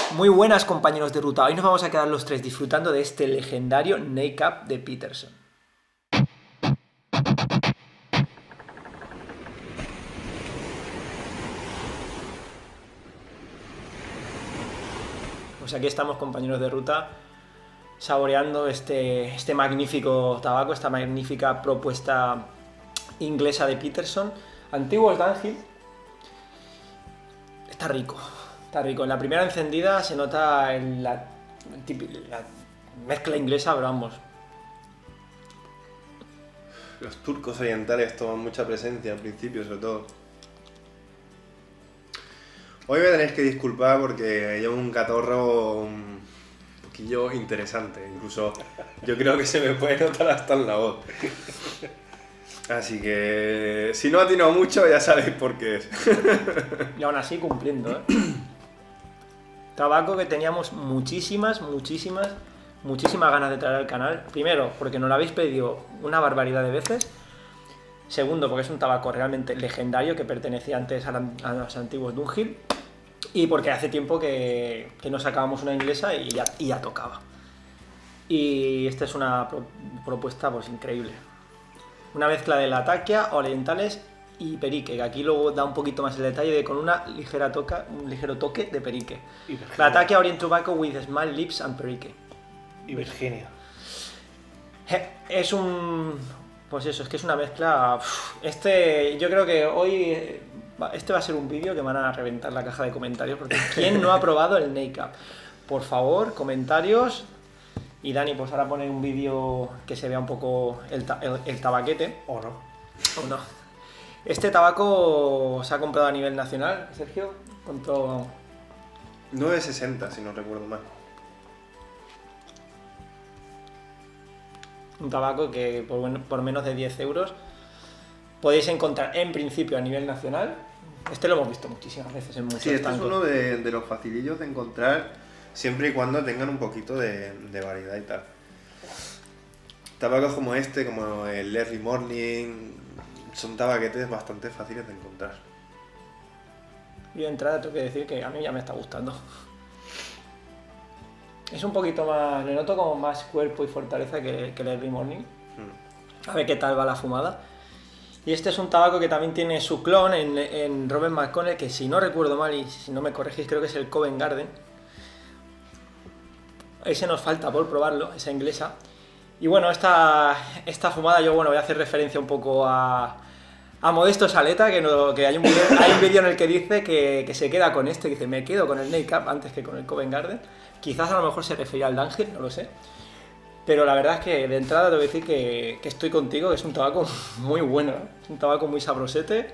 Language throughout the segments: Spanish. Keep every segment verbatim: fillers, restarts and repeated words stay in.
Muy buenas, compañeros de ruta. Hoy nos vamos a quedar los tres disfrutando de este legendario Nakeup de Peterson. Pues aquí estamos, compañeros de ruta, saboreando este, este magnífico tabaco, esta magnífica propuesta inglesa de Peterson. Antiguos Dunhill. Está rico, está rico. En la primera encendida se nota en la, la mezcla inglesa, pero vamos. Los turcos orientales toman mucha presencia al principio, sobre todo. Hoy me tenéis que disculpar porque llevo un catorro un poquillo interesante. Incluso yo creo que se me puede notar hasta en la voz. Así que si no atino mucho ya sabéis por qué es. Y aún así cumpliendo, ¿eh? Tabaco que teníamos muchísimas, muchísimas, muchísimas ganas de traer al canal. Primero, porque nos lo habéis pedido una barbaridad de veces. Segundo, porque es un tabaco realmente legendario que pertenecía antes a, la, a los antiguos Dunhill. Y porque hace tiempo que, que no sacábamos una inglesa y ya, y ya tocaba. Y esta es una pro, propuesta pues increíble. Una mezcla de Latakia, orientales y perique, que aquí luego da un poquito más el detalle de con una ligera toca, un ligero toque de perique. Latakia Orient Tobacco with small lips and perique. Y Virginia. Es un... pues eso, es que es una mezcla... Este, yo creo que hoy... Este va a ser un vídeo que van a reventar la caja de comentarios, porque ¿quién no ha probado el Nakeup? Por favor, comentarios. Y Dani, pues ahora pone un vídeo que se vea un poco el, ta el, el tabaquete. O no. O no. Este tabaco se ha comprado a nivel nacional, Sergio. ¿Cuánto? nueve sesenta, si no recuerdo mal. Un tabaco que por, bueno, por menos de diez euros podéis encontrar en principio a nivel nacional. Este lo hemos visto muchísimas veces en muchos Sí, este tancos. es uno de, de los facilillos de encontrar siempre y cuando tengan un poquito de, de variedad y tal. Tabacos como este, como el Early Morning, son tabaquetes bastante fáciles de encontrar. Y de entrada tengo que decir que a mí ya me está gustando. Es un poquito más, le noto como más cuerpo y fortaleza que, que el Early Morning. A ver qué tal va la fumada. Y este es un tabaco que también tiene su clon en, en Robert McConnell, que si no recuerdo mal y si no me corregís creo que es el Covent Garden. Ese nos falta por probarlo, esa inglesa. Y bueno, esta, esta fumada yo bueno voy a hacer referencia un poco a, a Modesto Saleta, que, no, que hay un vídeo hay un vídeo en el que dice que, que se queda con este, que dice me quedo con el Nakeup antes que con el Covent Garden. Quizás a lo mejor se refería al Dunhill, no lo sé. Pero la verdad es que de entrada te voy a decir que, que estoy contigo, que es un tabaco muy bueno, ¿eh? Es un tabaco muy sabrosete.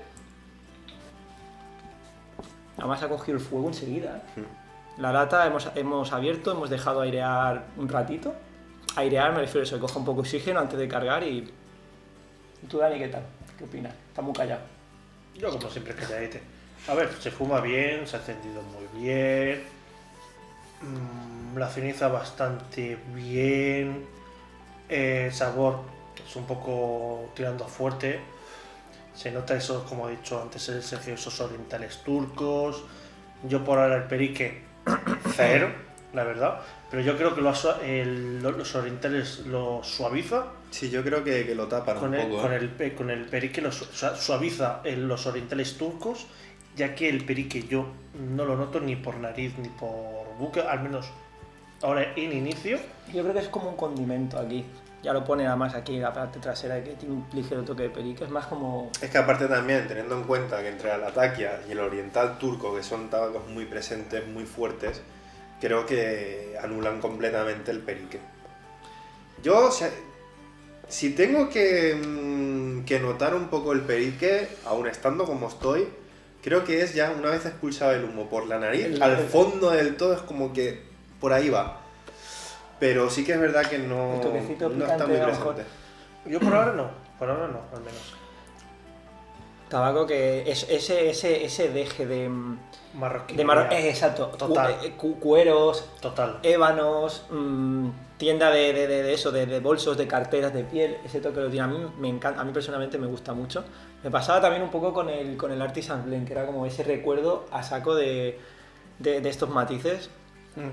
Además ha cogido el fuego enseguida, ¿eh? La lata hemos, hemos abierto, hemos dejado airear un ratito. Airear me refiero a eso, que coja un poco de oxígeno antes de cargar y... ¿Y tú, Dani, qué tal? ¿Qué opinas? Está muy callado. Yo como siempre calladete. A ver, se fuma bien, se ha encendido muy bien. La ceniza bastante bien, el sabor es un poco tirando a fuerte, se nota eso, como he dicho antes el Sergio, esos orientales turcos. Yo por ahora el perique cero, la verdad, pero yo creo que lo, el, los orientales lo suaviza. Sí, yo creo que, que lo tapan con un el, poco. Con, ¿eh? el, con el perique lo suaviza en los orientales turcos, ya que el perique yo no lo noto ni por nariz ni por buque, al menos ahora en inicio. Yo creo que es como un condimento aquí. Ya lo pone además aquí en la parte trasera, que tiene un ligero toque de perique. Es más como... Es que aparte también, teniendo en cuenta que entre la Latakia y el oriental turco, que son tabacos muy presentes, muy fuertes, creo que anulan completamente el perique. Yo, o sea, si tengo que, que notar un poco el perique, aún estando como estoy, creo que es ya una vez expulsado el humo por la nariz, el, al fondo del todo es como que por ahí va. Pero sí que es verdad que no, no está muy presente. Yo por ahora no, por ahora no, al menos. Tabaco que es ese, ese, ese deje de... Marroquí. De marro, eh, exacto. Total. Cu cueros, total. Ébanos, mmm, tienda de, de, de, de eso, de, de bolsos, de carteras, de piel, ese toque lo tiene. A mí me encanta, a mí personalmente me gusta mucho. Me pasaba también un poco con el, con el Artisan Blend, que era como ese recuerdo a saco de, de, de estos matices. Mm.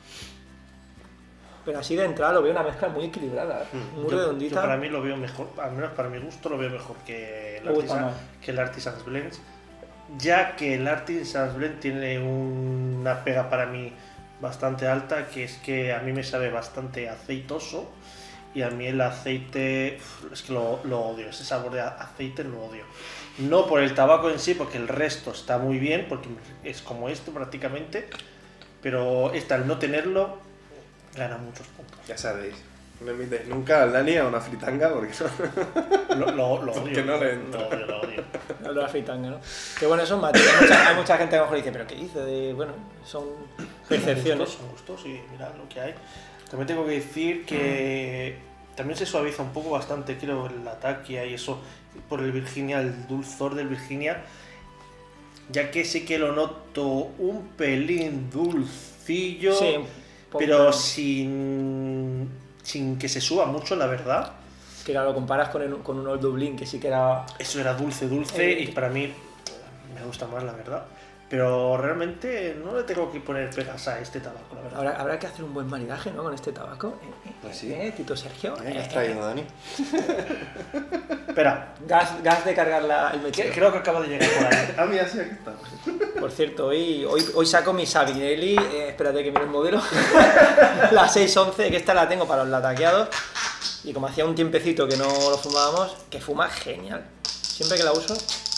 Pero así de entrada lo veo una mezcla muy equilibrada, ¿eh? Mm. Muy Yo- redondita. Yo para mí lo veo mejor, al menos para mi gusto lo veo mejor que el, Me gusta Artisan, más. que el Artisan's Blend, ya que el Artisan's Blend tiene una pega para mí bastante alta, que es que a mí me sabe bastante aceitoso y a mí el aceite, uf, es que lo, lo odio, ese sabor de a- aceite lo odio. No por el tabaco en sí, porque el resto está muy bien, porque es como esto prácticamente, pero este al no tenerlo gana muchos puntos. Ya sabéis. No invitéis nunca al Dani a una fritanga porque no. Lo, lo, lo Porque odio, no le lo entra. odio, lo odio. No lo fritanga, ¿no? Que bueno, son matices. Hay mucha, hay mucha gente que a lo mejor dice, pero ¿qué dice? De, bueno, son percepciones. Son gustos, son gustos y mira lo que hay. También tengo que decir que también se suaviza un poco bastante, creo, el ataque y eso por el Virginia, el dulzor del Virginia, ya que sí que lo noto un pelín dulcillo, Sí, un poco. pero sin, sin que se suba mucho, la verdad. Que ahora lo comparas con, el- con un Old Dublin, que sí que era... Eso era dulce, dulce Eh, y para mí me gusta más, la verdad. Pero realmente no le tengo que poner pegas a este tabaco, la verdad. Habrá, habrá que hacer un buen maridaje, ¿no? Con este tabaco. Eh, eh, Pues sí. eh, Tito Sergio. ¿Qué has Eh, traído, Dani? Espera, Gas, gas de cargar la- el que- mechero. creo que acaba de llegar por ahí. Ah, mira, sí, aquí está. Por cierto, hoy, hoy, hoy saco mi Sabinelli, eh, espérate que mire el modelo, la seis once, que esta la tengo para los lataqueados, y como hacía un tiempecito que no lo fumábamos, que fuma genial. Siempre que la uso...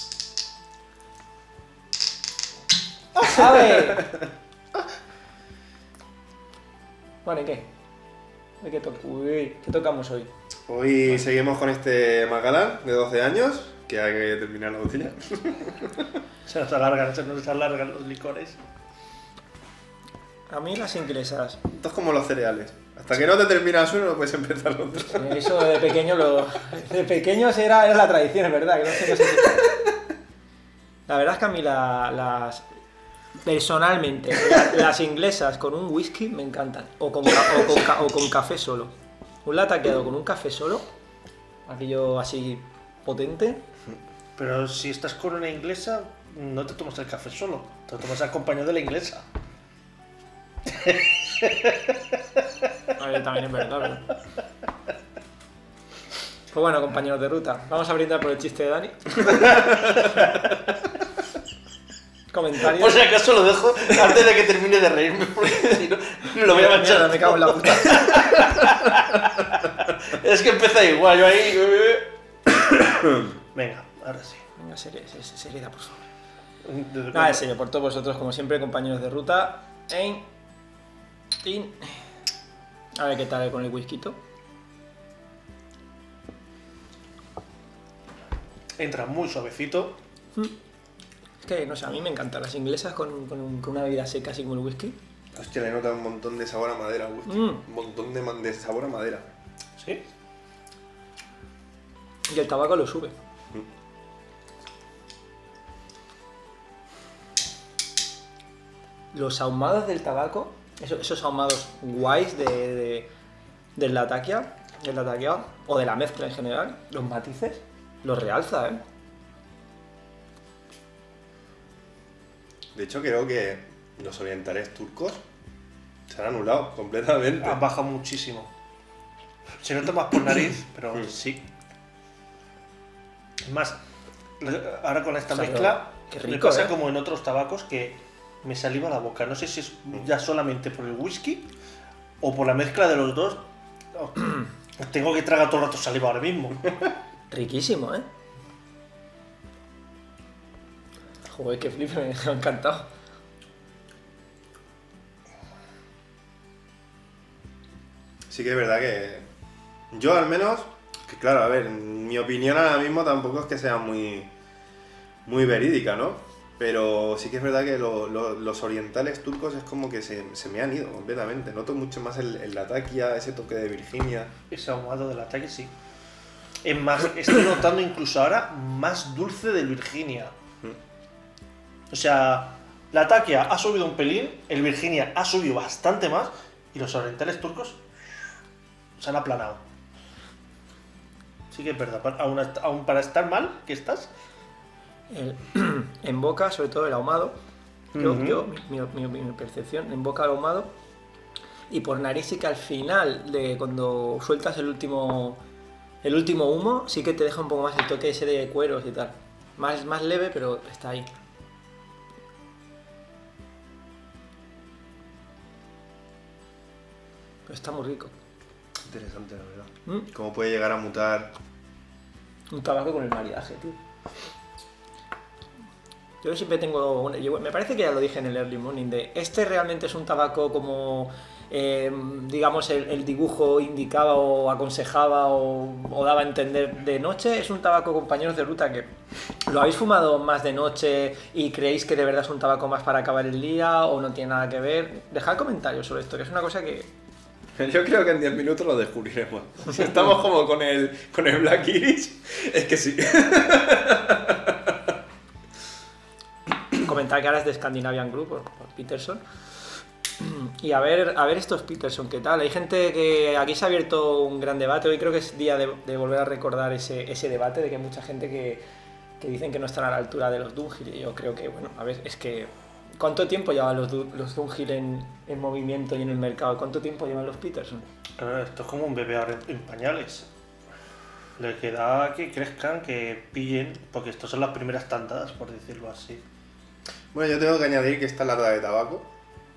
¡Sabe! Bueno, ¿y qué? ¿De qué, to- Uy, ¿qué tocamos hoy? Hoy seguimos con este Macallan de doce años, que hay que terminar la botella. Se nos alargan, se nos alargan los licores. A mí las inglesas. Esto es como los cereales. Hasta que no te terminas uno, no puedes empezar otro. Eh, Eso de pequeño lo. De pequeños era, era la tradición, es verdad. Que no sé, no sé si- La verdad es que a mí la- las. Personalmente, la- las inglesas con un whisky me encantan. O con, ca- o con, ca- o con café solo. Un lataqueado con un café solo. Aquello así potente. Pero si estás con una inglesa, no te tomas el café solo, te lo tomas acompañado de la inglesa. A ver, también es verdad, pero... Pues bueno, compañeros de ruta, vamos a brindar por el chiste de Dani. Comentarios. Por si acaso lo dejo antes de que termine de reírme, porque si no, lo voy a Mierda, manchar. me cago en la puta. Es que empieza igual, yo ahí. Venga, ahora sí. Venga, serie- se- se- seriedad, por favor. Desde Nada, en cuando- serio, por todos vosotros, como siempre, compañeros de ruta. En... in. A ver qué tal con el whisky. Entra muy suavecito. Es que, no sé, a mí me encantan las inglesas con, con, con una bebida seca, así como el whisky. Hostia, le nota un montón de sabor a madera, whisky. Mm. Un montón de, man- de sabor a madera. ¿Sí? Y el tabaco lo sube. Los ahumados del tabaco, esos, esos ahumados guays de, de- del latakia, del lataqueado, o de la mezcla en general, los matices, los realza, ¿eh? De hecho, creo que los orientales turcos se han anulado completamente. Ha bajado muchísimo. Se nota más por nariz, pero Mm. sí. Es más, ahora con esta O sea, mezcla, qué me rico, pasa ¿eh? como en otros tabacos que me saliva la boca. No sé si es ya solamente por el whisky o por la mezcla de los dos. Oh, tengo que tragar todo el rato saliva ahora mismo. Riquísimo, ¿eh? Joder, qué flip, me ha encantado. Sí que es verdad que yo al menos, que claro, a ver, mi opinión ahora mismo tampoco es que sea muy, muy verídica, ¿no? Pero sí que es verdad que lo- lo- los orientales turcos es como que se, se me han ido completamente. Noto mucho más el, el latakia, ese toque de Virginia. Ese ahumado del ataque, sí. Es más, estoy notando incluso ahora más dulce del Virginia. O sea, la Atakia ha subido un pelín, el Virginia ha subido bastante más y los orientales turcos se han aplanado. Sí que es verdad, para- aún, hasta- aún para estar mal que estás, El- en boca, sobre todo el ahumado, Yo, Ujú. yo mi, mi- mi- mi percepción, en boca ahumado. Y por nariz sí que al final, de cuando sueltas el último el último humo, sí que te deja un poco más el toque ese de cueros y tal. Más, más leve, pero está ahí. Pero está muy rico. Interesante, la verdad. ¿Mm? ¿Cómo puede llegar a mutar? Un tabaco con el maridaje, tío. Yo siempre tengo... una- yo- me parece que ya lo dije en el Early Morning, de este realmente es un tabaco como... eh, digamos, el, el dibujo indicaba o aconsejaba o, o daba a entender de noche. Es un tabaco, compañeros de ruta, que lo habéis fumado más de noche y creéis que de verdad es un tabaco más para acabar el día o no tiene nada que ver. Dejad comentarios sobre esto, que es una cosa que... Yo creo que en diez minutos lo descubriremos. Si estamos como con el, con el Black Iris, es que sí. Comentar que ahora es de Scandinavian Group por, por Peterson. Y a ver, a ver estos Peterson, ¿qué tal? Hay gente que aquí se ha abierto un gran debate. Hoy creo que es día de, de volver a recordar ese, ese debate de que hay mucha gente que, que dicen que no están a la altura de los Dunhill. Y yo creo que, bueno, a ver, es que ¿cuánto tiempo llevan los, Du- los Dunhill en, en movimiento y en el mercado? ¿Cuánto tiempo llevan los Peterson? Claro, esto es como un bebé ahora en, en pañales. Le queda que crezcan, que pillen, porque estos son las primeras tandadas, por decirlo así. Bueno, yo tengo que añadir que esta lata de tabaco,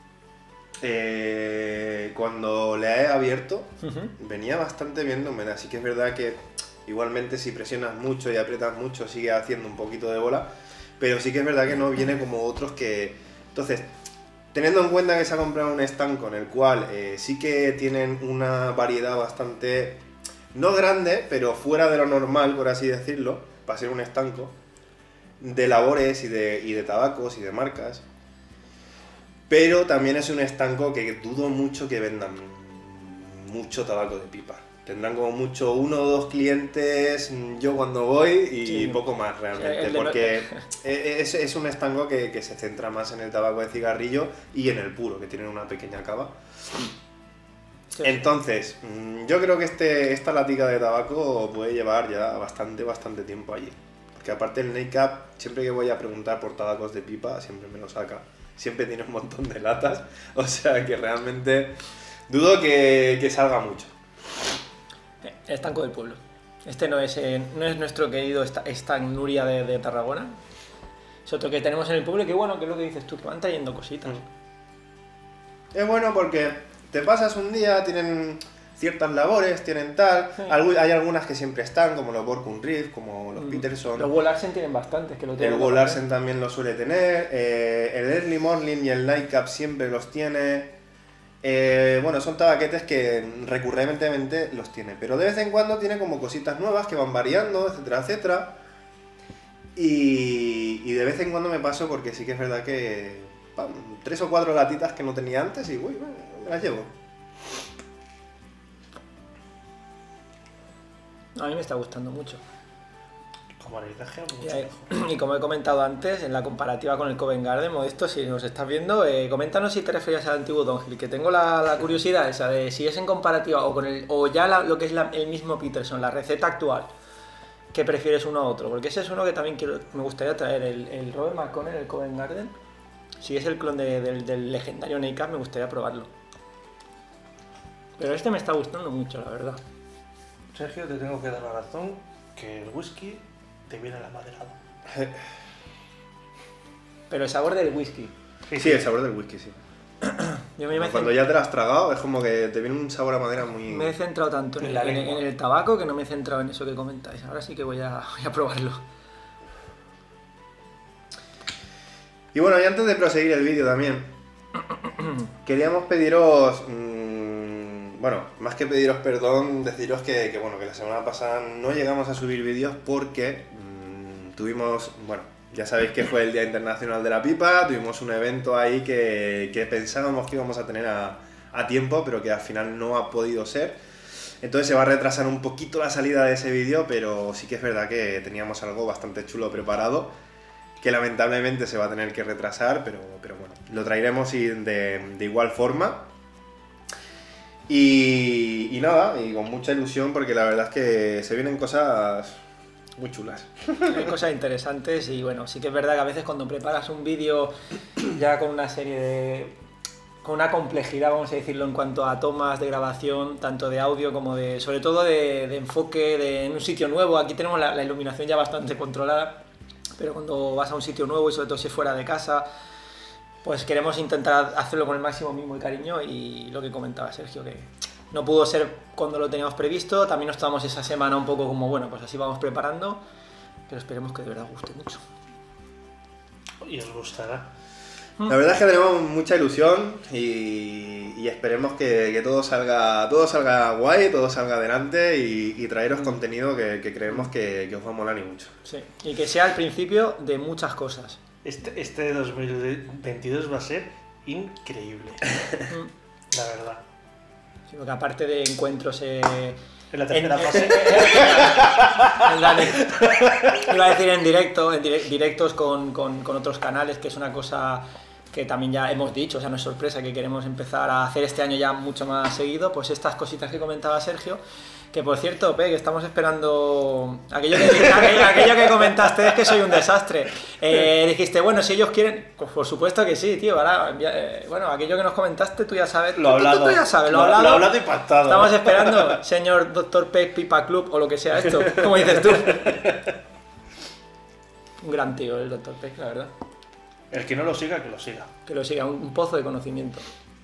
eh, cuando la he abierto, venía bastante bien de humedad. Así que es verdad que igualmente si presionas mucho y aprietas mucho sigue haciendo un poquito de bola. Pero sí que es verdad que no viene como otros que... Entonces, teniendo en cuenta que se ha comprado un estanco en el cual eh, sí que tienen una variedad bastante... No grande, pero fuera de lo normal, por así decirlo, para ser un estanco, de labores y de, y de tabacos y de marcas. Pero también es un estanco que dudo mucho que vendan mucho tabaco de pipa. Tendrán como mucho uno o dos clientes yo cuando voy y Sí. poco más realmente. El de- Porque es, es un estanco que, que se centra más en el tabaco de cigarrillo y en el puro, que tienen una pequeña cava. Sí. Entonces, mm, yo creo que este, esta latica de tabaco puede llevar ya bastante, bastante tiempo allí. Porque aparte el Nightcap, siempre que voy a preguntar por tabacos de pipa, siempre me lo saca. Siempre tiene un montón de latas. O sea que realmente dudo que, que salga mucho. Eh, El estanco del pueblo. Este no es, eh, no es nuestro querido esta, esta Nuria de, de Tarragona. Es otro que tenemos en el pueblo y que bueno, que es lo que dices tú, que van trayendo cositas. Es bueno porque te pasas un día, tienen ciertas labores, tienen tal. Sí. Algu- hay algunas que siempre están, como los Borkun Reef, como los Mm. Peterson. Los Wolarsen tienen bastantes, que lo tienen. El Go Larsen también lo suele tener. eh, el Early Morning y el Nightcap siempre los tiene. Eh, bueno, son tabaquetes que recurrentemente los tiene. Pero de vez en cuando tiene como cositas nuevas que van variando, etcétera, etcétera. Y, y de vez en cuando me paso porque sí que es verdad que... pam, tres o cuatro latitas que no tenía antes y uy, bueno, me las llevo. A mí me está gustando mucho. Como maridaje, Y, mucho ahí- mejor. y como he comentado antes, en la comparativa con el Covent Garden, Modesto, si nos estás viendo, eh, coméntanos si te referías al antiguo Dunhill, que tengo la, la curiosidad esa de si es en comparativa o con el o ya la- lo que es la- el mismo Peterson, la receta actual, que prefieres uno a otro, porque ese es uno que también quiero, me gustaría traer, el, el Robert McConnell, el Covent Garden, si es el clon de- del, del legendario Nightcap, me gustaría probarlo. Pero este me está gustando mucho, la verdad. Sergio, te tengo que dar la razón que el whisky te viene la maderado. Pero el sabor del whisky. Sí, el sabor del whisky, sí. Yo me, me, Cuando ya te lo has tragado es como que te viene un sabor a madera muy... me he centrado tanto en En el, la en el- lengua. en el tabaco que no me he centrado en eso que comentáis. Ahora sí que voy a, voy a probarlo. Y bueno, y antes de proseguir el vídeo también, queríamos pediros, mmm, bueno, más que pediros perdón, deciros que, que, bueno, que la semana pasada no llegamos a subir vídeos porque mmm, tuvimos, bueno, ya sabéis que fue el Día Internacional de la Pipa, tuvimos un evento ahí que, que pensábamos que íbamos a tener a, a tiempo, pero que al final no ha podido ser. Entonces se va a retrasar un poquito la salida de ese vídeo, pero sí que es verdad que teníamos algo bastante chulo preparado, que lamentablemente se va a tener que retrasar, pero, pero bueno, lo traeremos y de, de igual forma. Y, y nada, y con mucha ilusión porque la verdad es que se vienen cosas muy chulas. Hay cosas interesantes y bueno, sí que es verdad que a veces cuando preparas un vídeo ya con una serie de... con una complejidad, vamos a decirlo, en cuanto a tomas de grabación, tanto de audio como de... sobre todo de, de enfoque de, en un sitio nuevo. Aquí tenemos la, la iluminación ya bastante controlada, pero cuando vas a un sitio nuevo y sobre todo si es fuera de casa, pues queremos intentar hacerlo con el máximo mimo y cariño, y lo que comentaba Sergio, que no pudo ser cuando lo teníamos previsto. También nos tomamos esa semana un poco como, bueno, pues así vamos preparando, pero esperemos que de verdad guste mucho. Y os gustará. La verdad es que tenemos mucha ilusión y, y esperemos que, que todo salga todo salga guay, todo salga adelante y, y traeros contenido que, que creemos que, que os va a molar y mucho. Sí, y que sea el principio de muchas cosas. Este, este dos mil veintidós va a ser increíble. La verdad. Sí, porque aparte de encuentros eh, En la tercera en- fase. en la de- iba a decir en directo, en dire- directos con, con, con otros canales, que es una cosa que también ya hemos dicho, o sea, no es sorpresa, que queremos empezar a hacer este año ya mucho más seguido, pues estas cositas que comentaba Sergio, que por cierto, Pe, que estamos esperando aquello que, aquello, aquello que comentaste, es que soy un desastre. Eh, dijiste, bueno, si ellos quieren, pues por supuesto que sí, tío, ahora, envía- eh, bueno, aquello que nos comentaste, tú ya sabes, Lo tú- tú- hablado. tú ya sabes, lo, Lo- hablado. lo hablado y pactado. Estamos esperando, señor doctor Peck Pipa Club o lo que sea esto, como dices tú. Un gran tío el doctor Peck, la verdad. El que no lo siga, que lo siga. Que lo siga, un, un pozo de conocimiento.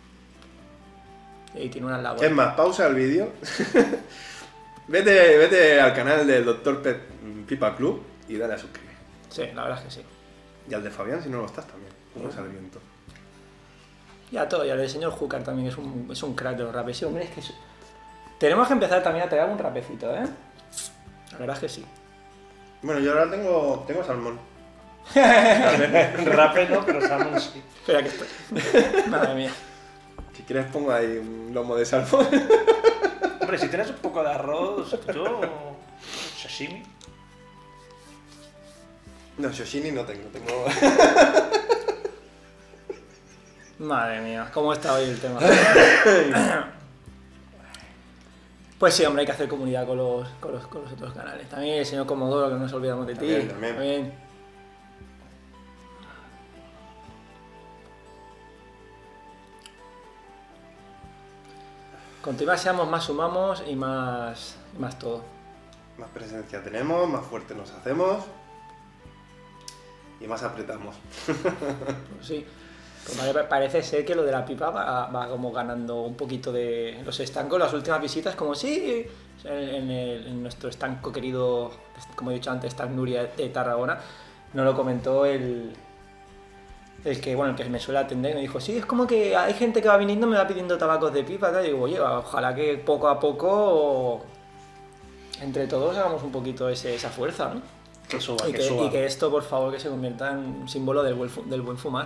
Y tiene unas Es labores. más, pausa el vídeo. vete, vete al canal del doctor Pipa Club y dale a suscribir. Sí, la verdad es que sí. Y al de Fabián si no lo estás también. ¿Cómo es el viento? Y a todo, y al del señor Júcar también es un, es un crack de los rapes. Sí, hombre, es que es- tenemos que empezar también a traer algún rapecito, ¿eh? La verdad es que sí. Bueno, yo ahora tengo, tengo salmón. Rape no, pero salmón sí. Espera que estoy. Madre mía. Si quieres pongo ahí un lomo de salmón. Hombre, si tienes un poco de arroz, yo... Sashimi. No, Shoshini no tengo, tengo... Madre mía, ¿cómo está hoy el tema? Pues sí, hombre, hay que hacer comunidad con los, con los, con los otros canales. También el señor Comodoro, que no nos olvidamos de ti. También, también. También. Cuanto más seamos, más sumamos y más, y más todo. Más presencia tenemos, más fuerte nos hacemos y más apretamos. Pues sí. Pues pare- parece ser que lo de la pipa va, va como ganando un poquito de los estancos. Las últimas visitas, como sí, en, en el- en nuestro estanco querido, como he dicho antes, Stanc Nuria de Tarragona, nos lo comentó el, el que bueno el que me suele atender. Me dijo, sí, es como que hay gente que va viniendo, me va pidiendo tabacos de pipa, tal. Y digo, oye, ojalá que poco a poco entre todos hagamos un poquito ese, esa fuerza, ¿no? Que suba, Y que que, suba. y que esto, por favor, que se convierta en un símbolo del buen, fu- del buen fumar.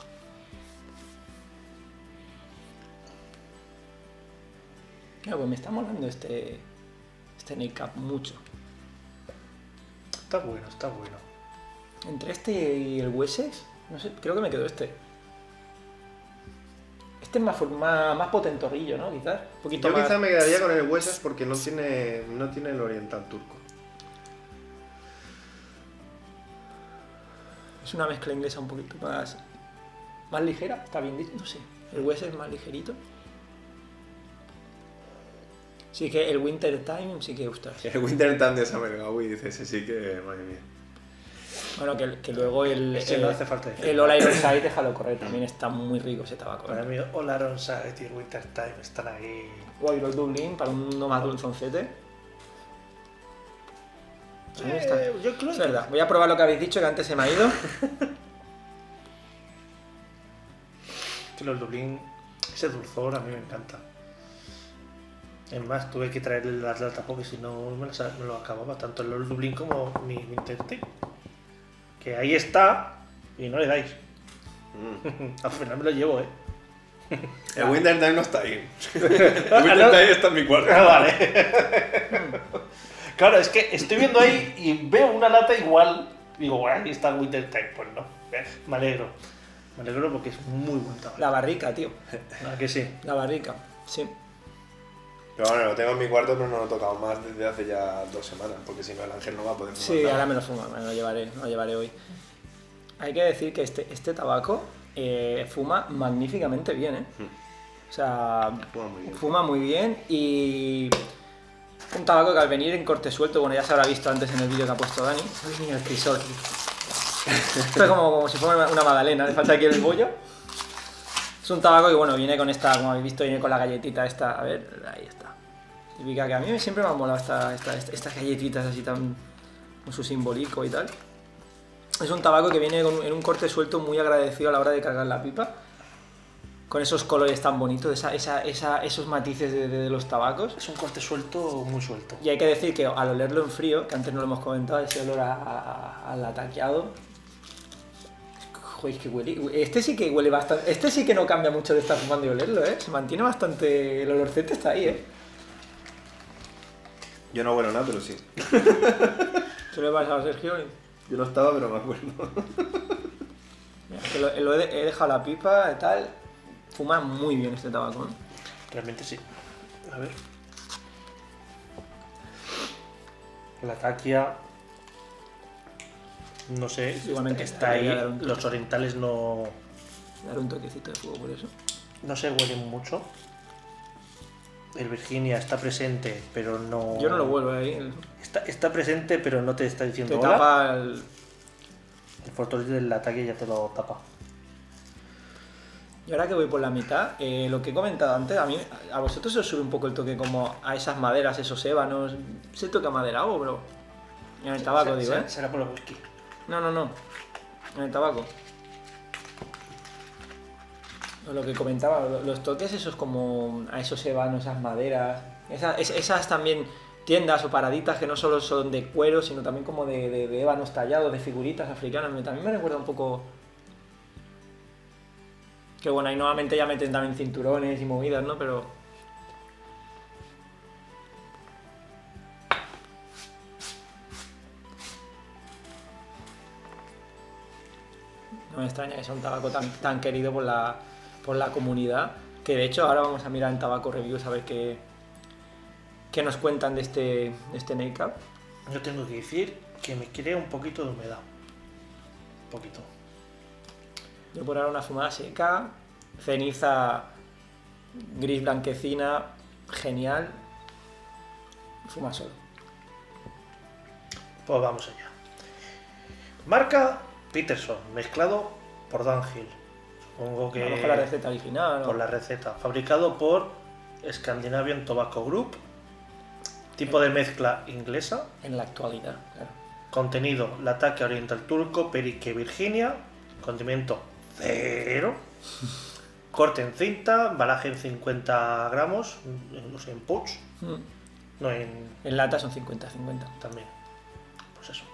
Mira, pues me está molando este, este Nightcap mucho. Está bueno, está bueno. Entre este y el Wessex, no sé, creo que me quedo este. Este es más, for- más, más potentorrillo, ¿no? Quizás. Un poquito Yo más. quizá me quedaría con el Huesas porque no tiene, no tiene el oriental turco. Es una mezcla inglesa un poquito más. Más ligera, está bien dicho, no sé. El Wessex es más ligerito. Sí que el Winter Time sí que, ostras. El Winter Time de Summer Gawi, dice ese sí que, madre mía. Bueno, que, que luego el, Ese el, no hace falta decir el All Iron Side, déjalo correr, también está muy rico ese tabaco. Para ¿eh? mí, All Iron Side y el Winter Time están ahí. O el Dublin para un mundo más dulzoncete. También está- Eh, yo creo Es verdad, voy a probar lo que habéis dicho, que antes se me ha ido. que los Dublín, ese dulzor a mí me encanta. Es más, tuve que traerle las latas porque si no me, las, me lo acababa, tanto el Old Dublín como mi Winter Time. Que ahí está y no le dais. Mm. Al final me lo llevo, ¿eh? El Winter Time no está ahí. El Winter Time está en mi cuarto. Ah, vale. Claro, es que estoy viendo ahí y veo una lata igual. Digo, bueno, ahí está el Winter Time. Pues no, me alegro. Me alegro porque es muy buen tabaco. La barrica, tío. ¿A que sí? La barrica, sí. Pero bueno, lo tengo en mi cuarto, pero no lo he tocado más desde hace ya dos semanas, porque si no el Ángel no va a poder fumar Sí, nada. ahora me lo fumo, me lo llevaré, me lo llevaré hoy. Hay que decir que este, este tabaco eh, fuma magníficamente bien, ¿eh? O sea, Fuma muy bien. fuma muy bien y... Un tabaco que al venir en corte suelto, bueno, ya se habrá visto antes en el vídeo que ha puesto Dani. Uy, mira el crisol aquí. Esto es como, como si fuera una magdalena, le falta aquí el bollo. Es un tabaco que, bueno, viene con esta, como habéis visto, viene con la galletita esta, a ver, ahí está. Típica que a mí siempre me han molado esta, esta, esta- estas galletitas así tan, con su simbólico y tal. Es un tabaco que viene con- en un corte suelto muy agradecido a la hora de cargar la pipa. Con esos colores tan bonitos, esa, esa, esa- esos matices de, de- de los tabacos. Es un corte suelto, muy suelto. Y hay que decir que al olerlo en frío, que antes no lo hemos comentado, ese olor a, a- al ataqueado. Joder, es que huele. Este sí que huele bastante. Este sí que no cambia mucho de estar fumando y olerlo, ¿eh? Se mantiene bastante. El olorcete está ahí, ¿eh? Yo no huelo nada, pero sí. Se lo he pasado a Sergio y. Yo no estaba, pero me acuerdo. Mira, que lo, lo he, he dejado la pipa y tal. Fuma muy bien este tabaco, ¿eh? Realmente sí. A ver. La taquia. No sé, Igualmente, está le voy a ahí. dar un toque. Los orientales no, Dar un toquecito de fuego por eso. no se huelen mucho. El Virginia está presente, pero no. Yo no lo vuelvo ahí. Está, está presente, pero no te está diciendo Te hola. tapa el. El Fortolite del ataque ya te lo tapa. Y ahora que voy por la mitad, eh, lo que he comentado antes, a mí, a vosotros os sube un poco el toque como a esas maderas, esos ébanos. ¿Se toca maderado, bro? En el tabaco, Se- digo, se- ¿eh? Será por el whisky. No, no, no. En el tabaco. Lo que comentaba, lo- los toques esos como a esos ébanos, esas maderas. Esa- es- esas también tiendas o paraditas que no solo son de cuero, sino también como de, de- de ébanos tallados, de figuritas africanas. Me- También me recuerda un poco... Que bueno, ahí nuevamente ya meten también cinturones y movidas, ¿no? Pero... No me extraña que sea un tabaco tan, tan querido por la, por la comunidad. Que de hecho ahora vamos a mirar en Tabaco Reviews a ver qué, qué nos cuentan de este, de este Naked. Yo tengo que decir que me crea un poquito de humedad. Un poquito. Yo por ahora una fumada seca, ceniza gris blanquecina, genial. Fuma solo. Pues vamos allá. Marca Peterson, mezclado por Dunhill. Supongo A lo mejor que la receta original. ¿no? por la receta. Fabricado por Scandinavian Tobacco Group. Tipo de mezcla inglesa. En la actualidad, claro. Contenido: Latakia Oriental Turco, Perique Virginia. Condimento cero. Corte en cinta, embalaje en cincuenta gramos, no sé, en pouch, Mm. no en En lata son cincuenta cincuenta. también. Pues eso.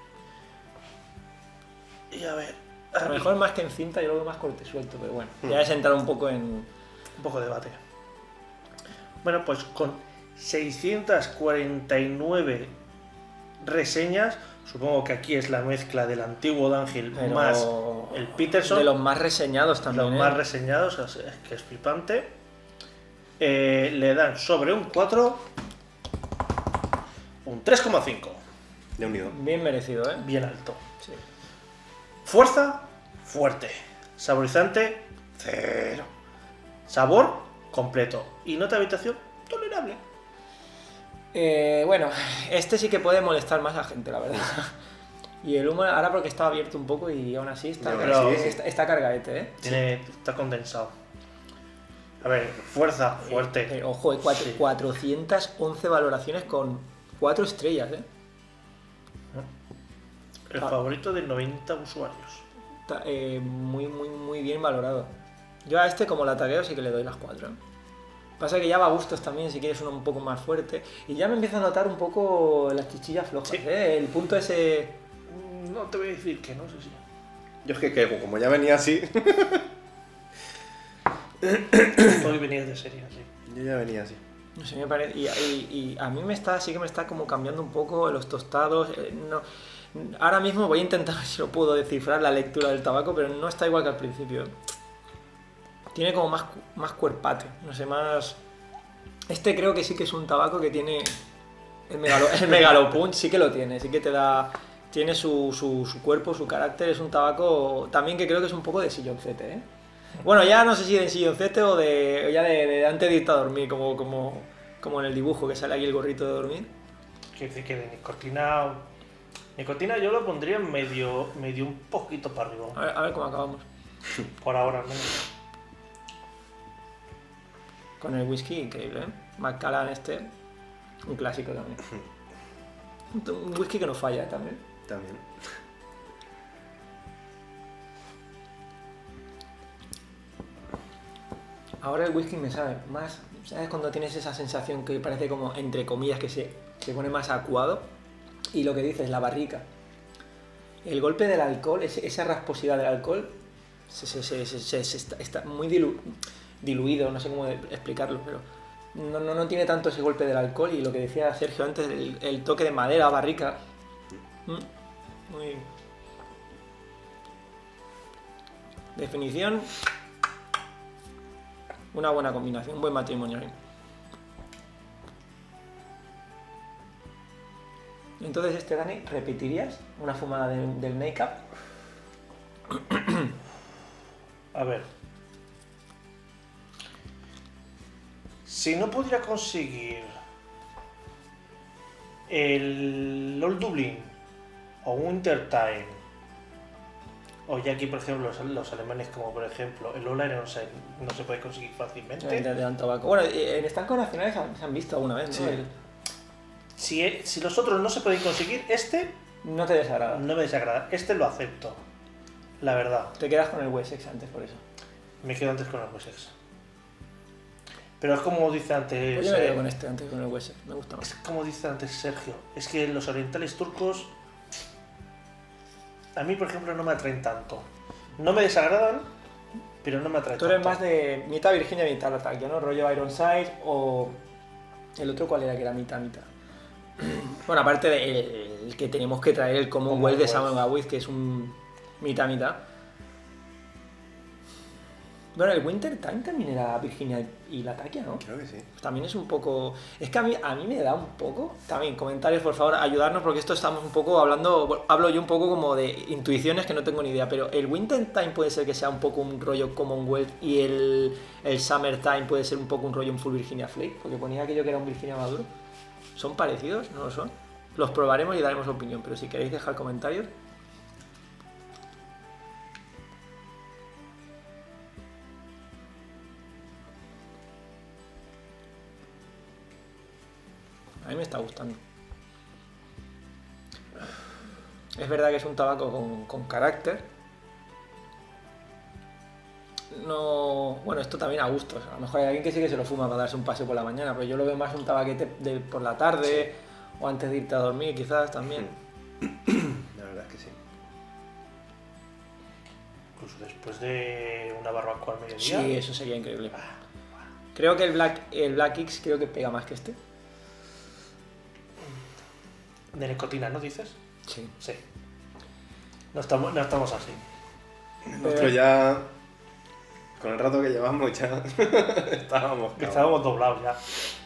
Y a ver, A lo aquí, mejor más que en cinta, yo lo veo más corte suelto, pero bueno. Mm. Ya es entrar un poco en. un poco de debate. Bueno, pues con seiscientas cuarenta y nueve reseñas, supongo que aquí es la mezcla del antiguo Dunhill Pero más el Peterson. De los más reseñados también. los ¿eh? más reseñados, es es que es flipante. Eh, le dan sobre un cuatro un tres coma cinco, De unido. Bien merecido, ¿eh? bien alto. Sí. Fuerza, fuerte. Saborizante, cero. Sabor, completo. Y nota de habitación, tolerable. Eh, bueno, este sí que puede molestar más a la gente, la verdad. Y el humo, ahora porque está abierto un poco y aún así está, Ya, pero- está, está cargadete, ¿eh? Tiene, está condensado. A ver, fuerza, fuerte. Eh, ojo, hay cuatro- Sí. cuatrocientas once valoraciones con cuatro estrellas, ¿eh? El ah. favorito de noventa usuarios. Está, eh, muy, muy, muy bien valorado. Yo a este, como la tagueo, sí que le doy las cuatro. ¿eh? Pasa que ya va a gustos también, si quieres uno un poco más fuerte. Y ya me empiezo a notar un poco las chichillas flojas, Sí. ¿eh? El punto ese... No te voy a decir que no sé si. Yo es que, que como ya venía así, Hoy venías de serie, sí. yo ya venía así. No sé, me parece... Y, y- y a mí me está, sí que me está como cambiando un poco los tostados. eh, no, ahora mismo voy a intentar ver si lo puedo descifrar la lectura del tabaco, pero no está igual que al principio. Tiene como más, cu- más cuerpate, no sé, más... Este creo que sí que es un tabaco que tiene... El, megalo, el megalopunch sí que lo tiene, sí que te da... Tiene su, su, su cuerpo, su carácter, es un tabaco también que creo que es un poco de silloncete, ¿eh? Bueno, ya no sé si de silloncete o de ya de, de antes de irte a dormir, como, como, como en el dibujo que sale aquí el gorrito de dormir. Quiere decir que de nicotina... Nicotina yo lo pondría medio, medio un poquito para arriba. A ver, a ver cómo acabamos. Por ahora al menos. Con el whisky, increíble, ¿eh? Macallan este, un clásico también. Un whisky que no falla también. También. Ahora el whisky me sabe más, ¿sabes? Cuando tienes esa sensación que parece como, entre comillas, que se, se pone más acuado. Y lo que dices, la barrica. El golpe del alcohol, ese, esa rasposidad del alcohol, se, se, se, se, se- se está, está muy dilu- diluido, no sé cómo explicarlo, pero no, no, no tiene tanto ese golpe del alcohol. Y lo que decía Sergio antes, el, el toque de madera, barrica. Mm, muy... Definición. Una buena combinación, un buen matrimonio ahí. Entonces, este Dani, ¿repetirías una fumada de- del make-up? A ver. Si no pudiera conseguir el Old Dublin o Winter Time, o ya aquí, por ejemplo, los, los alemanes, como por ejemplo el Old Iron Sign, no se puede conseguir De, fácilmente. de dan tabaco. Bueno, en estancos nacionales se han, se han visto alguna vez, ¿no? Sí. El- Si, e- si los otros no se pueden conseguir, este no te desagrada. no me desagrada. Este lo acepto. La verdad. Te quedas con el Wessex antes por eso. Me quedo antes con el Wessex. Pero es como dice antes. Pues yo me quedo eh, con este antes que con el Wessex, me gusta Es más. como dice antes Sergio. Es que los orientales turcos. A mí, por ejemplo, no me atraen tanto. No me desagradan, pero no me atraen Tú tanto. eres más de mitad Virginia, mitad Latakia, ¿no? Rollo Ironside o... ¿El otro cuál era que era mitad, mitad? Bueno, aparte del el que tenemos que traer, el Commonwealth de Samuel Gawith, que es un mitad, mitad. Bueno, el Winter Time también era Virginia y Latakia, ¿no? Creo que sí. También es un poco... Es que a mí, a mí me da un poco... También, comentarios, por favor, ayudarnos, porque esto estamos un poco hablando... bueno, hablo yo un poco como de intuiciones que no tengo ni idea, pero el Winter Time puede ser que sea un poco un rollo Commonwealth y el, el Summer Time puede ser un poco un rollo un full Virginia Flake, porque ponía aquello que era un Virginia maduro. ¿Son parecidos? ¿No lo son? Los probaremos y daremos opinión, pero si queréis dejar comentarios... A mí me está gustando. Es verdad que es un tabaco con, con carácter. No... Bueno, esto también a gustos. A lo mejor hay alguien que sí que se lo fuma para darse un paseo por la mañana, pero yo lo veo más un tabaquete de, por la tarde o antes de irte a dormir quizás también. La verdad es que sí. Incluso después de una barbacoa al Sí, mediodía. eso sería increíble. Creo que el Black, el Black X creo que pega más que este. De nicotina, ¿no dices? Sí. Sí. No estamos, no estamos así. Nosotros ya, con el rato que llevamos, ya estábamos. Que estábamos doblados ya.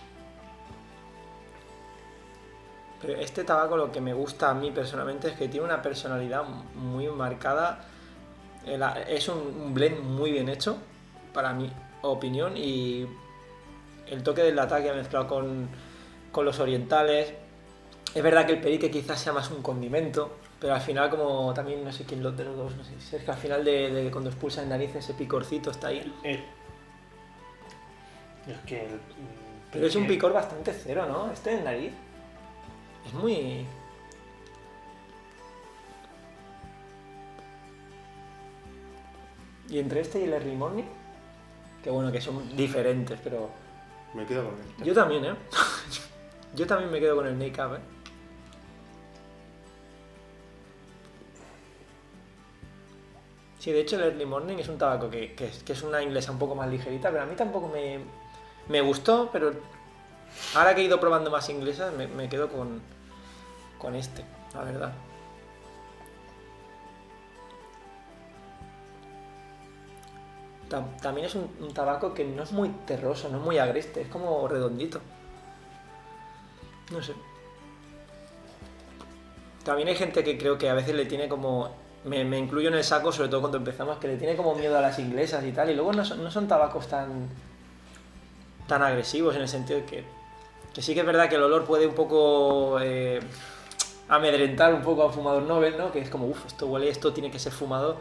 Pero este tabaco lo que me gusta a mí personalmente es que tiene una personalidad muy marcada. El- Es un un blend muy bien hecho, para mi opinión, y el toque del ataque mezclado con, con los orientales. Es verdad que el perique quizás sea más un condimento, pero al final, como también no sé quién lo de los dos, no sé si es que al final de, de cuando expulsa en nariz ese picorcito está ahí. Él. Es que el, Pero es un que- picor bastante cero, ¿no? Este en nariz. Es muy... Y entre este y el Early Morning, que bueno, que son diferentes, pero... Me quedo con él. Yo también, ¿eh? Yo también me quedo con el Naked Up, ¿eh? Sí, de hecho el Early Morning es un tabaco que, que, es- que es una inglesa un poco más ligerita, pero a mí tampoco me, me gustó, pero ahora que he ido probando más inglesas me, me quedo con, con este, la verdad. Tam- también es un, un tabaco que no es muy terroso, no es muy agreste, es como redondito. No sé. También hay gente que creo que a veces le tiene como... Me, me incluyo en el saco, sobre todo cuando empezamos, que le tiene como miedo a las inglesas y tal, y luego no son, no son tabacos tan tan agresivos en el sentido de que, que sí que es verdad que el olor puede un poco eh, amedrentar un poco a un fumador novel, ¿no? Que es como, uff, esto huele, esto tiene que ser fumado.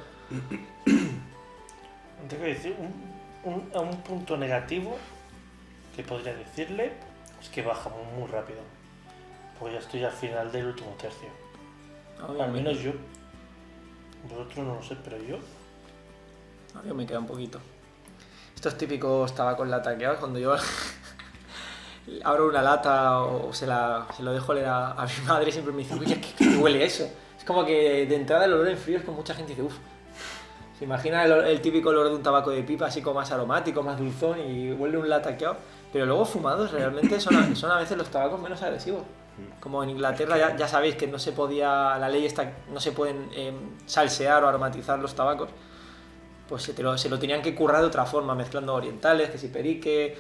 Tengo que decir, un, un, a un punto negativo que podría decirle es que baja muy, muy rápido. Porque ya estoy al final del último tercio. Al menos yo. Vosotros no lo sé, pero yo. A mí me queda un poquito. Estos típicos tabacos lataqueados, cuando yo abro una lata o se, la, se lo dejo leer a, a mi madre, siempre me dice, oye, ¿qué, qué huele eso? Es como que de entrada el olor en frío es como mucha gente dice, uff. Se imagina el, el típico olor de un tabaco de pipa, así como más aromático, más dulzón y huele un lataqueado. Pero luego fumados realmente son a, son a veces los tabacos menos agresivos. Como en Inglaterra ya, ya sabéis que no se podía, la ley está, no se pueden eh, salsear o aromatizar los tabacos, pues se, te lo, se lo tenían que currar de otra forma, mezclando orientales, que si perique...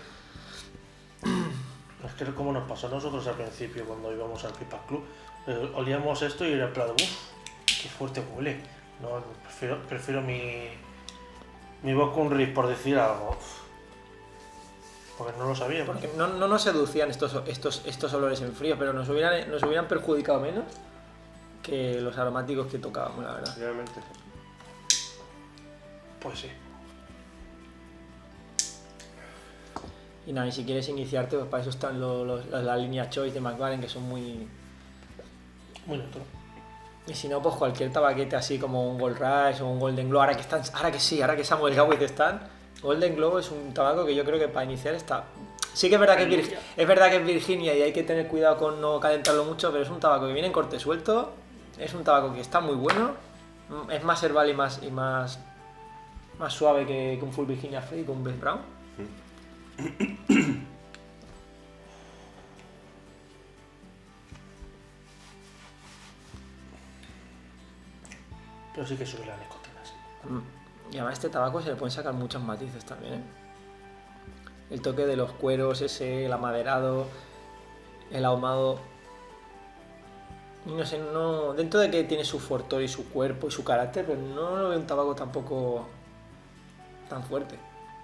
Es que como nos pasó a nosotros al principio cuando íbamos al Pipa Club, eh, olíamos esto y era en plan, uff, qué fuerte huele. No, prefiero, prefiero mi, mi Bocunris, por decir algo. Porque no lo sabía. Porque no, no nos seducían estos, estos, estos olores en frío, pero nos hubieran, nos hubieran perjudicado menos que los aromáticos que tocábamos, la verdad. Realmente. Pues sí. Y nada, y si quieres iniciarte, pues para eso están los, los, las, las líneas Choice de McLaren, que son muy... Muy neutro. Y si no, pues cualquier tabaquete así como un Gold Rush o un Golden Glow, ahora que están, ahora que sí, ahora que Samuel Gawith están, Golden Glow es un tabaco que yo creo que para iniciar está... Sí que es verdad que es, Vir... es verdad que es Virginia y hay que tener cuidado con no calentarlo mucho, pero es un tabaco que viene en corte suelto, es un tabaco que está muy bueno, es más herbal y más, y más, más suave que, que un Full Virginia Free, que un Best Brown. Pero sí que sube la nicotina, sí. Y además a este tabaco se le pueden sacar muchos matices también, ¿eh? El toque de los cueros, ese, el amaderado, el ahumado. Y no sé, no. Dentro de que tiene su fortor y su cuerpo y su carácter, pero no lo veo un tabaco tampoco tan fuerte.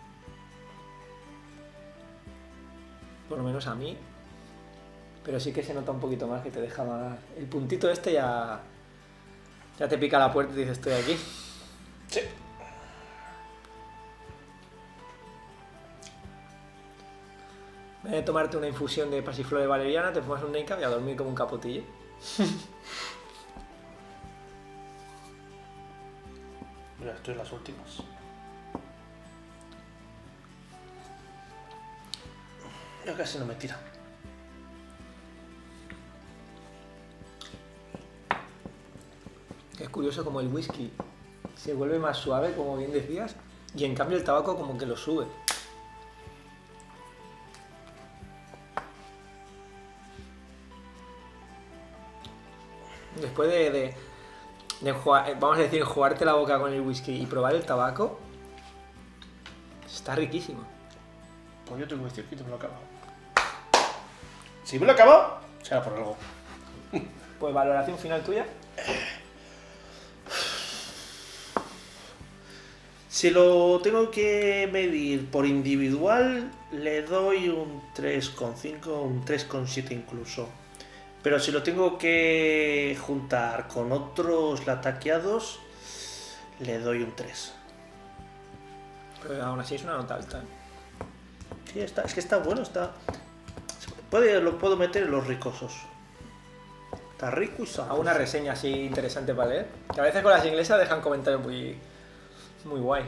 Por lo menos a mí. Pero sí que se nota un poquito más, que te deja más. El puntito este ya. Ya te pica la puerta y dices, estoy aquí. Sí. En vez de tomarte una infusión de pasiflora de valeriana, te fumas un Naked y a dormir como un capotillo. Mira, estoy en las últimas. Ya casi no me tira. Es curioso como el whisky se vuelve más suave, como bien decías, y en cambio el tabaco como que lo sube. Después de, de, de jugar, vamos a decir, jugarte la boca con el whisky y probar el tabaco, está riquísimo. Pues yo tengo que decir que te me lo he acabado. Si me lo he acabado, será por algo. Pues valoración final tuya. Si lo tengo que medir por individual, le doy un tres coma cinco, un tres coma siete incluso. Pero si lo tengo que juntar con otros lataqueados, le doy un tres. Pero aún así es una nota alta. Sí, está, es que está bueno, está... Puede, lo puedo meter en los ricosos. Está rico y sabroso. Alguna reseña así interesante para leer. Que a veces con las inglesas dejan comentarios muy, muy guay.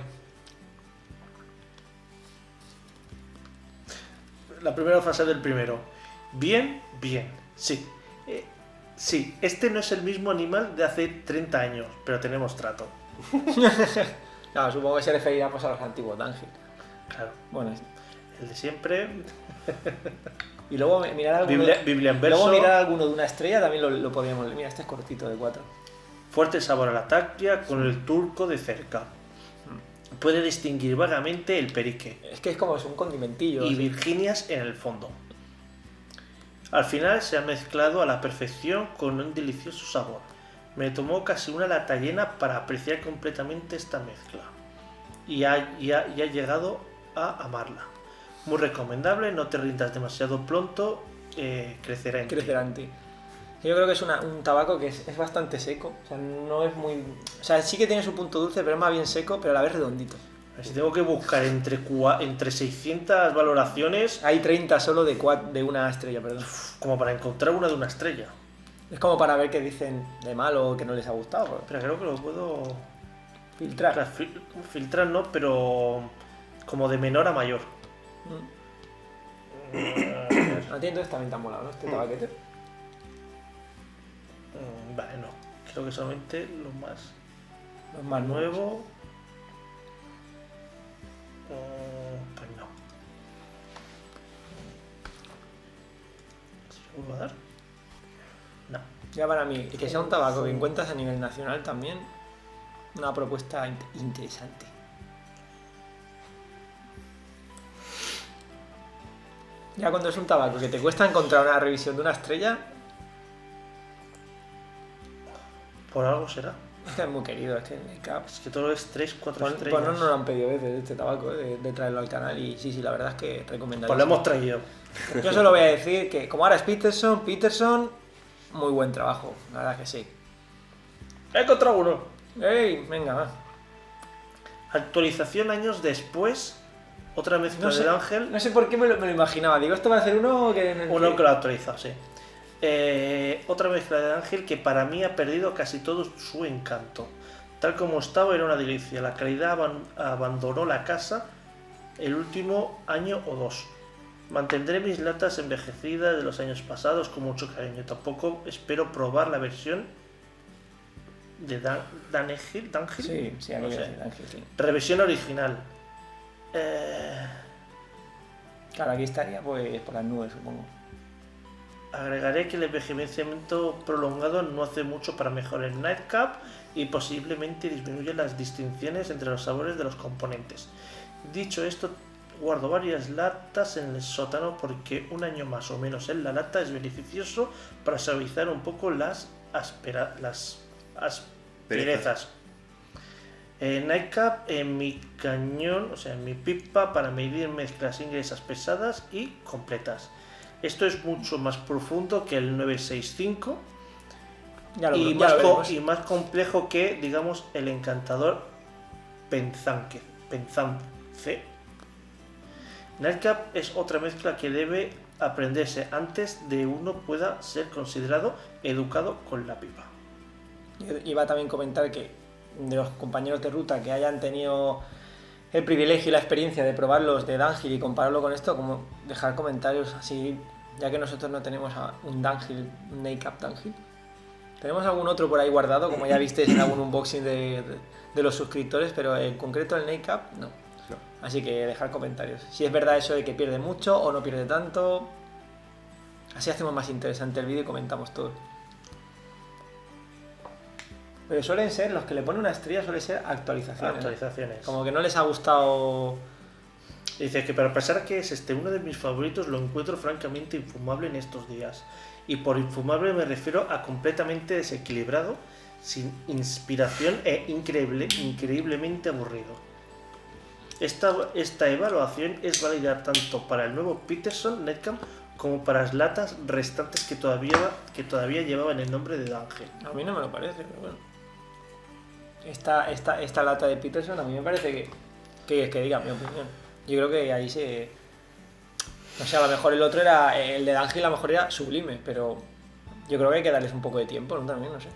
La primera frase del primero. Bien, bien, sí. Eh, sí, este no es el mismo animal de hace treinta años, pero tenemos trato. Claro, supongo que se referirá pues, a los antiguos Dunhill. Claro. Bueno, El de siempre. y luego mirar alguno, Biblia, Biblia en verso. luego mirar alguno de una estrella también lo, lo podríamos leer. Mira, este es cortito, de cuatro. Fuerte sabor a la tactia con el turco de cerca. puede distinguir vagamente el perique Es que es como es un condimentillo. y así. Virginias en el fondo. Al final se ha mezclado a la perfección con un delicioso sabor. Me tomó casi una lata llena para apreciar completamente esta mezcla. Y ha, y ha- y ha llegado a amarla. Muy recomendable, no te rindas demasiado pronto, eh, crecerá en ti. Crecerá en ti. Yo creo que es una- un tabaco que es, es bastante seco. O sea, no es muy. O sea, sí que tiene su punto dulce, pero es más bien seco, pero a la vez redondito. A ver, si tengo que buscar entre, cua- entre seiscientas valoraciones Hay treinta solo de, cua- de una estrella, perdón. como para encontrar una de una estrella. Es como para ver qué dicen de malo o que no les ha gustado. pues, Pero creo que lo puedo filtrar. Claro, fil- filtrar, no, pero como de menor a mayor. Mm. A ver, A ti entonces también te ha molado, ¿no? Este tabaquete. mm, Vale, no. Creo que solamente lo más Los más nuevos. nuevo. mm, Pues no. ¿Se lo vuelvo a dar? No. Ya para mí, que sea un tabaco que encuentras a nivel nacional también, una propuesta in- interesante. Ya cuando es un tabaco que te cuesta encontrar una revisión de una estrella, Por algo será. es que es muy querido, es que el make-up. Es que todo es tres, cuatro Pues, estrellas. pues no nos lo han pedido veces este tabaco, eh, de, de traerlo al canal y sí, sí, la verdad es que recomendaría. Pues lo hemos traído. Yo solo voy a decir que como ahora es Peterson, Peterson, muy buen trabajo, la verdad que sí. He encontrado uno. ¡Ey! Venga, va. Actualización años después. Otra mezcla No sé, del Ángel. no sé por qué me lo, me lo imaginaba. Digo, esto va a ser uno que... Uno que lo ha actualizado, sí. Eh, otra mezcla de Ángel que para mí ha perdido casi todo su encanto. Tal como estaba era una delicia. La calidad aban- abandonó la casa el último año o dos. Mantendré mis latas envejecidas de los años pasados con mucho cariño. Tampoco espero probar la versión de Dan, Danegil, Dangil. Sí, sí, aquí No voy a sé. decir Ángel, sí. Revisión original. Eh, Claro, aquí estaría pues por las nubes, supongo. Agregaré que el envejecimiento prolongado no hace mucho para mejorar el nightcap y posiblemente disminuye las distinciones entre los sabores de los componentes. Dicho esto, guardo varias latas en el sótano porque un año más o menos en la lata es beneficioso para suavizar un poco las, aspera, las asperezas. Eh, nightcap en mi cañón, o sea, en mi pipa para medir mezclas ingresas pesadas y completas. Esto es mucho más profundo que el nueve seis cinco Ya lo, y, ya más lo co- veremos. y más complejo que, digamos, el encantador Penzance. Penzance. Nightcap es otra mezcla que debe aprenderse antes de uno pueda ser considerado educado con la pipa. Iba también a comentar que de los compañeros de ruta que hayan tenido el privilegio y la experiencia de probarlos de Dangil y compararlo con esto, como dejar comentarios así, ya que nosotros no tenemos a un Dangil, un Nakeup Dangil. Tenemos algún otro por ahí guardado, como ya visteis en algún unboxing de, de, de los suscriptores, pero en concreto el Nakeup no. No. Así que dejar comentarios. Si es verdad eso de que pierde mucho o no pierde tanto. Así hacemos más interesante el vídeo y comentamos todo. Pero suelen ser, los que le ponen una estrella suelen ser actualizaciones. Actualizaciones. Como que no les ha gustado. Dice que, pero a pesar que es este uno de mis favoritos, lo encuentro francamente infumable en estos días. Y por infumable me refiero a completamente desequilibrado, sin inspiración e increíble, increíblemente aburrido. Esta, esta evaluación es válida tanto para el nuevo Peterson Netcamp como para las latas restantes que todavía, que todavía llevaban el nombre de Ángel. A mí no me lo parece, pero bueno. Esta, esta, esta lata de Peterson a mí me parece que. Que, que diga mi opinión. Yo creo que ahí se. No sé, a lo mejor el otro era. El de Ángel a lo mejor era sublime, pero. Yo creo que hay que darles un poco de tiempo, ¿no? También, no sé.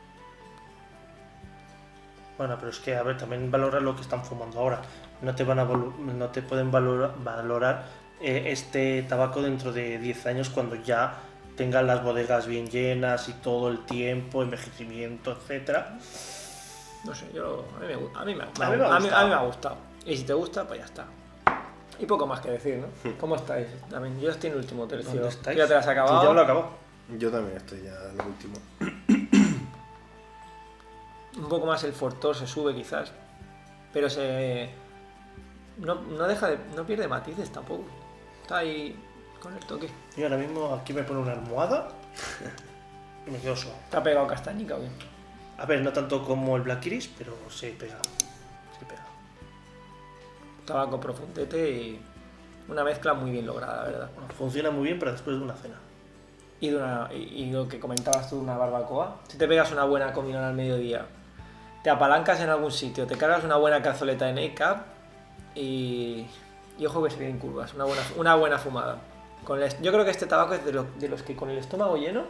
Bueno, pero es que, a ver, también valora lo que están fumando ahora. No te van a valo- no te pueden valorar, valorar eh, este tabaco dentro de diez años cuando ya tengan las bodegas bien llenas y todo el tiempo, envejecimiento, etcétera. No sé, yo. A mí me, gu- a mí me, A mí me ha a mí- a mí me ha gustado. gustado. Y si te gusta, pues ya está. Y poco más que decir, ¿no? ¿Cómo estáis? También, yo estoy en el último tercio. ¿Dónde estáis? ¿Ya te lo has acabado? Ya me lo acabo. Yo también estoy ya en lo último. Un poco más el Fortor se sube quizás. pero se... No, no deja de... no pierde matices tampoco. Está ahí con el toque. Y ahora mismo aquí me pone una almohada y me quedo suave. Está pegado castañica, ¿o qué? A ver, no tanto como el Black Iris, pero se pega. Se pega. Tabaco profundete y una mezcla muy bien lograda, la verdad. Bueno, funciona muy bien para después de una cena. Y, de una, y, y lo que comentabas tú de una barbacoa, si te pegas una buena comida al mediodía, te apalancas en algún sitio, te cargas una buena cazoleta de Nightcap y, y ojo que se vienen curvas, una buena, una buena fumada. Con el, yo creo que este tabaco es de, lo, de los que con el estómago lleno,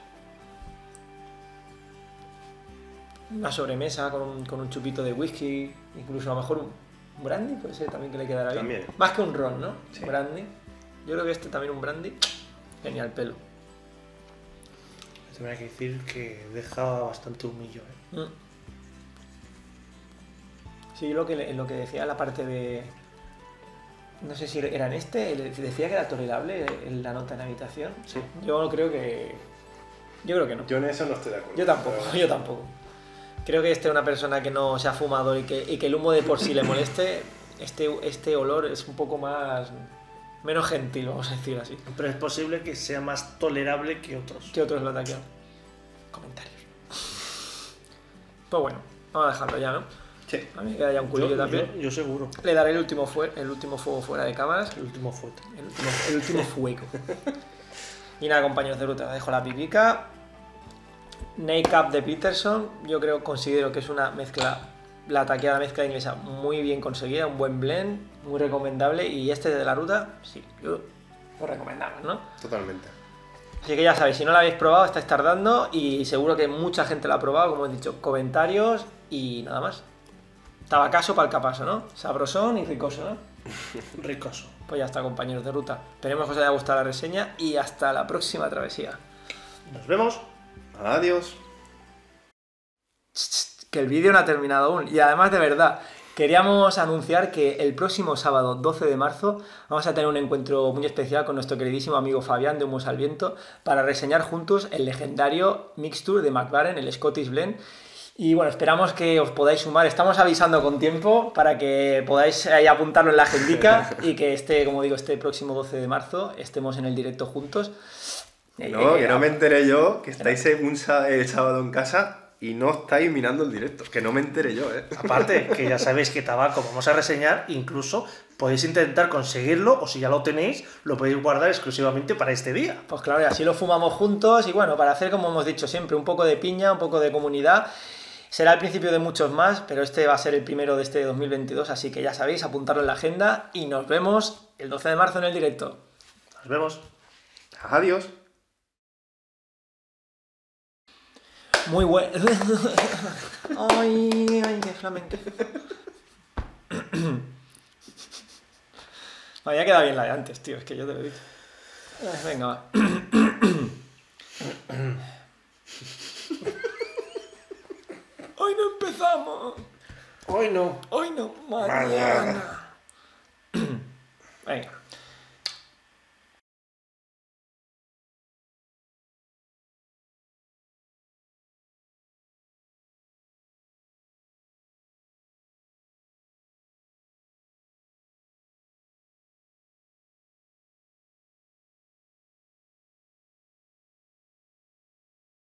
una sobremesa con un, con un chupito de whisky, incluso a lo mejor un brandy, puede ser también que le quedará bien. También. Más que un ron, ¿no? Sí. Brandy. Yo creo que este también un brandy, genial pelo. Te voy a decir que deja bastante humillo, ¿eh? Mm. Sí, lo que, le- lo que decía la parte de... No sé si era en este, el- decía que era tolerable en la nota en habitación. Sí. Yo creo que... Yo creo que no. Yo en eso no estoy de acuerdo. Yo tampoco, pero- yo tampoco. Creo que este es una persona que no se ha fumado y que, y que el humo de por sí le moleste, este, este olor es un poco más... menos gentil, vamos a decir así. Pero es posible que sea más tolerable que otros. ¿Qué otros lo ataquean? Comentarios. Pues bueno, vamos a dejarlo ya, ¿no? Sí. A mí me queda ya un culillo Yo, también. yo- yo seguro. Le daré el último, fue, el último fuego fuera de cámaras. El último fuerte. El último, el último fuego. Y nada, compañeros de ruta, os dejo la pipica. Nightcap de Peterson, yo creo, considero que es una mezcla, la taqueada mezcla inglesa muy bien conseguida, un buen blend, muy recomendable. Y este de la ruta, sí, yo lo recomendamos, ¿no? Totalmente. Así que ya sabéis, si no lo habéis probado, estáis tardando y seguro que mucha gente lo ha probado, como he dicho, comentarios y nada más. Tabacazo para el capazo, ¿no? Sabrosón y ricoso, ¿no? Ricoso. Pues ya está, compañeros de ruta. Esperemos que os haya gustado la reseña y hasta la próxima travesía. Nos vemos. Adiós. Que el vídeo no ha terminado aún. Y además, de verdad, queríamos anunciar que el próximo sábado, doce de marzo, vamos a tener un encuentro muy especial con nuestro queridísimo amigo Fabián de Humos al Viento para reseñar juntos el legendario Mixture de McLaren, el Scottish Blend. Y bueno, esperamos que os podáis sumar. Estamos avisando con tiempo para que podáis ahí apuntarlo en la agendica y que este, como digo, este próximo doce de marzo estemos en el directo juntos. No, Eh, que no me enteré yo que estáis en un sá- el sábado en casa y no estáis mirando el directo. Que no me enteré yo, ¿eh? Aparte, que ya sabéis que tabaco vamos a reseñar, incluso podéis intentar conseguirlo, o si ya lo tenéis, lo podéis guardar exclusivamente para este día. Pues claro, y así lo fumamos juntos y bueno, para hacer, como hemos dicho siempre, un poco de piña, un poco de comunidad. Será el principio de muchos más, pero este va a ser el primero de este dos mil veintidós, así que ya sabéis, apuntarlo en la agenda y nos vemos el doce de marzo en el directo. Nos vemos. Adiós. Muy bueno. Ay, ay, qué flamenco. Me había quedado bien la de antes, tío, es que yo te lo he dicho. Ay, venga, va. Hoy no empezamos. Hoy no. Hoy no, mañana. Venga.